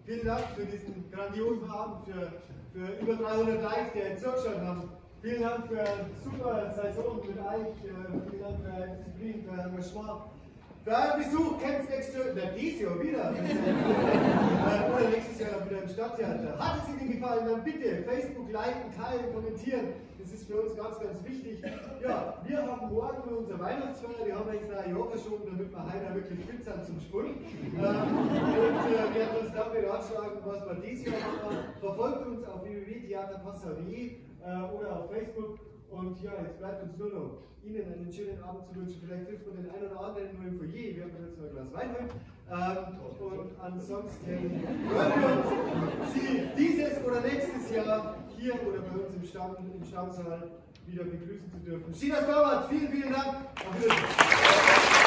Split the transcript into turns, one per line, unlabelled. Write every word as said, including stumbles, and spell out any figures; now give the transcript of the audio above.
Vielen Dank für diesen grandiosen Abend, für, für über dreihundert Likes, die jetzt zugeschaut haben. Vielen Dank für eine super Saison mit euch, vielen Dank für eure Disziplin, für euer Engagement. Für euren Besuch, kämpft nächstes Jahr, na, dieses Jahr wieder. Oder nächstes Jahr wieder im Stadttheater. Hat es Ihnen gefallen, dann bitte Facebook liken, teilen, kommentieren. Das ist für uns ganz, ganz wichtig. Ja, wir haben morgen unsere Weihnachtsfeier, die haben wir extra ein Jahr verschoben, damit wir heute wirklich fit sind zum Sprung. Und äh, wir werden uns dann beratschlagen, was wir dieses Jahr machen. Verfolgt uns auf w w w punkt theater passau punkt de äh, oder auf Facebook. Und ja, jetzt bleibt uns nur noch Ihnen einen schönen Abend zu wünschen. Vielleicht trifft man den einen oder anderen nur im Foyer. Wir haben jetzt noch ein Glas Wein holen. Ähm, und ansonsten freuen wir uns, Sie dieses oder nächstes Jahr hier oder bei uns im, Stamm, im Stammsaal wieder begrüßen zu dürfen. Shinas Torwart, vielen, vielen Dank. Auf Wiedersehen.